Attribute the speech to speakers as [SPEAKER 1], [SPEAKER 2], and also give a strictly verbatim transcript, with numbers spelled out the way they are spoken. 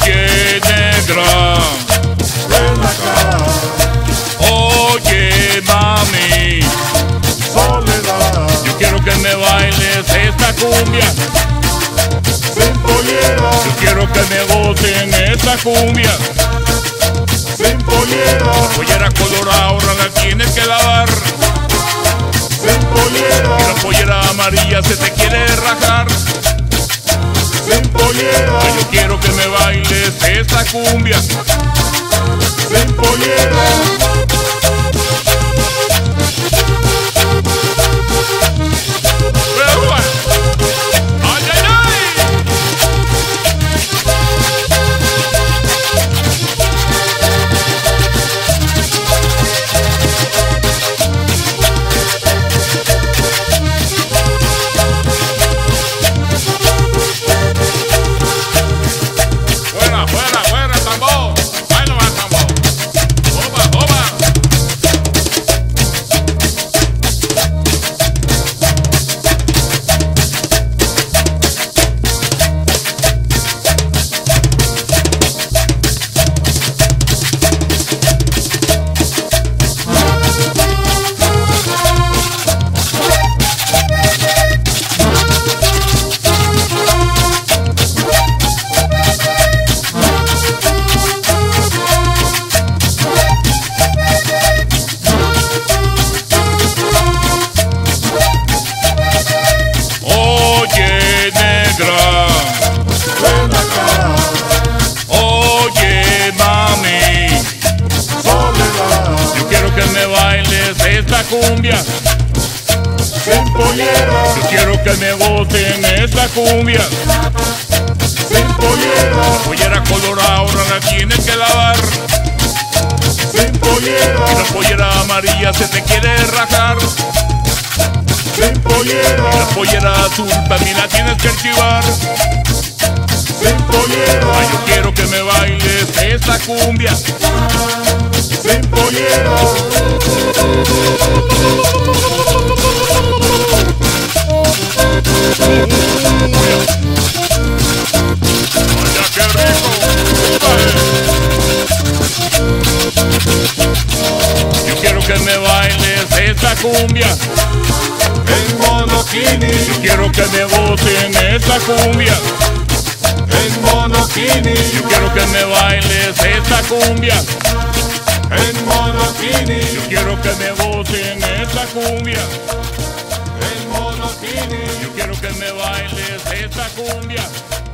[SPEAKER 1] Oye, negra,
[SPEAKER 2] ven acá,
[SPEAKER 1] oye, mami,
[SPEAKER 2] Soledad,
[SPEAKER 1] yo quiero que me bailes esta cumbia.
[SPEAKER 2] sin pollera,
[SPEAKER 1] Yo quiero que me gocen esta cumbia.
[SPEAKER 2] sin pollera,
[SPEAKER 1] Pollera colorada, ahora la tienes que lavar.
[SPEAKER 2] sin pollera,
[SPEAKER 1] Y la pollera amarilla se te quiere rajar.
[SPEAKER 2] sin pollera,
[SPEAKER 1] Yo quiero que me bailes esta cumbia.
[SPEAKER 2] sin pollera.
[SPEAKER 1] ¡Ay, ay, ay! Fuera, fuera, fuera, tambor. Baila más, tambor. Oba, oba. Oye, negra,
[SPEAKER 2] Ven acá,
[SPEAKER 1] oye, mami,
[SPEAKER 2] Soledad,
[SPEAKER 1] yo quiero que me bailes esta cumbia.
[SPEAKER 2] sin pollera,
[SPEAKER 1] Yo quiero que me gocen esta cumbia.
[SPEAKER 2] sin pollera,
[SPEAKER 1] Pollera colorada, ahora la tienes que lavar.
[SPEAKER 2] sin
[SPEAKER 1] Y
[SPEAKER 2] pollera,
[SPEAKER 1] la pollera amarilla se te quiere rajar.
[SPEAKER 2] sin
[SPEAKER 1] Y la
[SPEAKER 2] pollera,
[SPEAKER 1] pollera azul también la tienes que archivar.
[SPEAKER 2] sin pollera,
[SPEAKER 1] Ay, yo quiero que me bailes esta cumbia.
[SPEAKER 2] sin pollera.
[SPEAKER 1] ¡Vaya, qué rico! Yo quiero que me bailes esta cumbia.
[SPEAKER 2] En monokini,
[SPEAKER 1] Yo quiero que me gocen esta cumbia.
[SPEAKER 2] en monokini,
[SPEAKER 1] Yo quiero que me bailes esta cumbia.
[SPEAKER 2] en monokini,
[SPEAKER 1] Yo quiero que me gocen esta cumbia.
[SPEAKER 2] en monokini.
[SPEAKER 1] Yo quiero que me bailes esta cumbia.